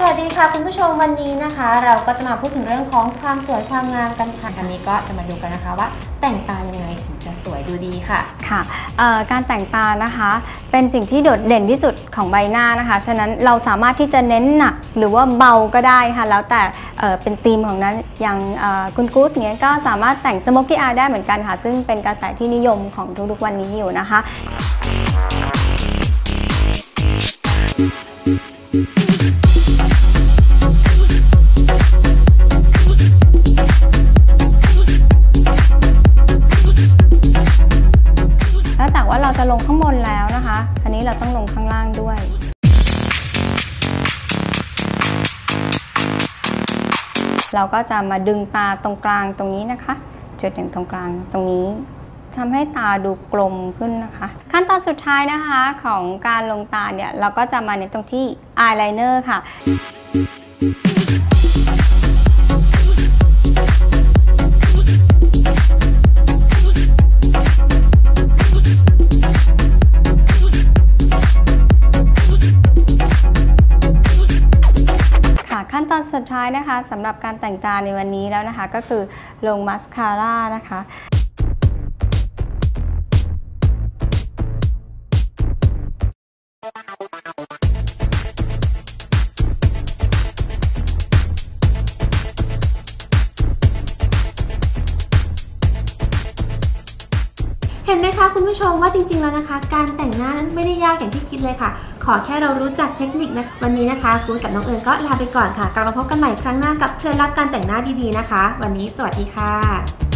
วัสดีค่ะคุณผู้ชมวันนี้นะคะเราก็จะมาพูดถึงเรื่องของความสวยความงามกันค่ะวันนี้ก็จะมาดูกันนะคะว่าแต่งตายังไงถึงจะสวยดูดีค่ะค่ะการแต่งตานะคะเป็นสิ่งที่โดดเด่นที่สุดของใบหน้านะคะฉะนั้นเราสามารถที่จะเน้นหนักหรือว่าเบาก็ได้ค่ะแล้วแต่เป็นธีมของนั้นอย่างคุณกู๊ดเงี้ยก็สามารถแต่งสโมกกี้อายได้เหมือนกันค่ะซึ่งเป็นกระแสที่นิยมของทุกๆวันนี้อยู่นะคะนอกจากว่าเราจะลงข้างบนแล้วนะคะอันนี้เราต้องลงข้างล่างด้วยเราก็จะมาดึงตาตรงกลางตรงนี้นะคะจุดหนึ่งตรงกลางตรงนี้ทำให้ตาดูกลมขึ้นนะคะขั้นตอนสุดท้ายนะคะของการลงตาเนี่ยเราก็จะมาเน้นตรงที่อายไลเนอร์ค่ะขั้นตอนสุดท้ายนะคะสำหรับการแต่งตาในวันนี้แล้วนะคะก็คือลงมาสคาร่านะคะเห็นไหมคะคุณผู้ชมว่าจริงๆแล้วนะคะการแต่งหน้านั้นไม่ได้ยากอย่างที่คิดเลยค่ะขอแค่เรารู้จักเทคนิคนะคะวันนี้นะคะกู๊ดกับน้องเอิญก็ลาไปก่อนค่ะกลับมาพบกันใหม่ครั้งหน้ากับเคล็ดลับการแต่งหน้าดีๆนะคะวันนี้สวัสดีค่ะ